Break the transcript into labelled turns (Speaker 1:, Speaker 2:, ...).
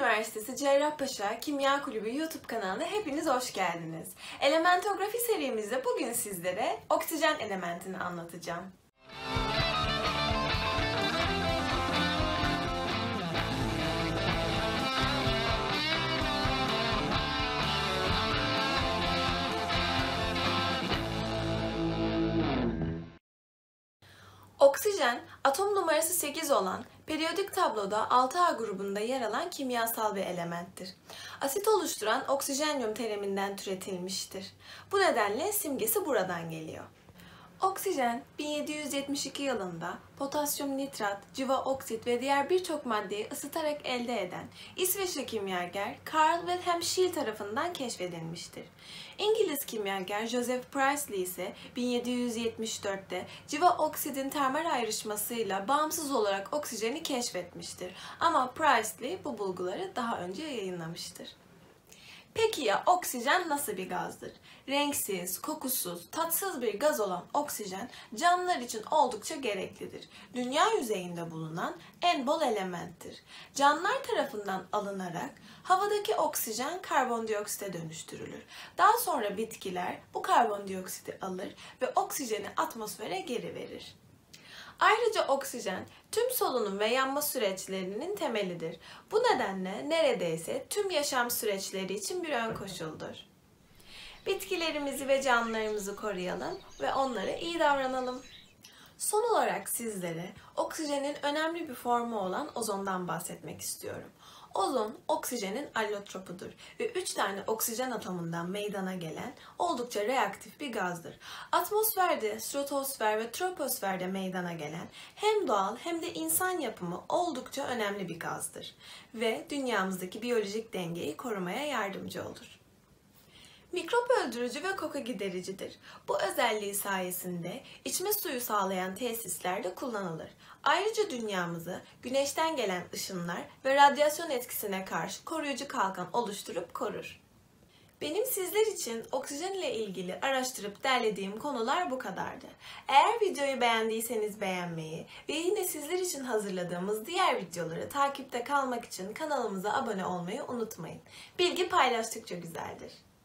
Speaker 1: Üniversitesi Cerrahpaşa Kimya Kulübü YouTube kanalına hepiniz hoş geldiniz. Elementografi serimizde bugün sizlere oksijen elementini anlatacağım. Oksijen, atom numarası 8 olan, periyodik tabloda 6A grubunda yer alan kimyasal bir elementtir. Asit oluşturan oksijenyum teriminden türetilmiştir. Bu nedenle simgesi buradan geliyor. Oksijen, 1772 yılında potasyum nitrat, civa oksit ve diğer birçok maddeyi ısıtarak elde eden İsveçli kimyager Carl Wilhelm Scheele tarafından keşfedilmiştir. İngiliz kimyager Joseph Priestley ise 1774'te civa oksidin termal ayrışmasıyla bağımsız olarak oksijeni keşfetmiştir. Ama Priestley bu bulguları daha önce yayınlamıştır. Peki ya oksijen nasıl bir gazdır? Renksiz, kokusuz, tatsız bir gaz olan oksijen canlılar için oldukça gereklidir. Dünya yüzeyinde bulunan en bol elementtir. Canlılar tarafından alınarak havadaki oksijen karbondioksite dönüştürülür. Daha sonra bitkiler bu karbondioksiti alır ve oksijeni atmosfere geri verir. Ayrıca oksijen tüm solunum ve yanma süreçlerinin temelidir. Bu nedenle neredeyse tüm yaşam süreçleri için bir ön koşuldur. Bitkilerimizi ve canlılarımızı koruyalım ve onlara iyi davranalım. Son olarak sizlere oksijenin önemli bir formu olan ozondan bahsetmek istiyorum. Ozon, oksijenin allotropudur ve 3 tane oksijen atomundan meydana gelen oldukça reaktif bir gazdır. Atmosferde, stratosfer ve troposferde meydana gelen hem doğal hem de insan yapımı oldukça önemli bir gazdır ve dünyamızdaki biyolojik dengeyi korumaya yardımcı olur. Mikrop öldürücü ve koku gidericidir. Bu özelliği sayesinde içme suyu sağlayan tesislerde kullanılır. Ayrıca dünyamızı güneşten gelen ışınlar ve radyasyon etkisine karşı koruyucu kalkan oluşturup korur. Benim sizler için oksijen ile ilgili araştırıp derlediğim konular bu kadardı. Eğer videoyu beğendiyseniz beğenmeyi ve yine sizler için hazırladığımız diğer videoları takipte kalmak için kanalımıza abone olmayı unutmayın. Bilgi paylaştıkça güzeldir.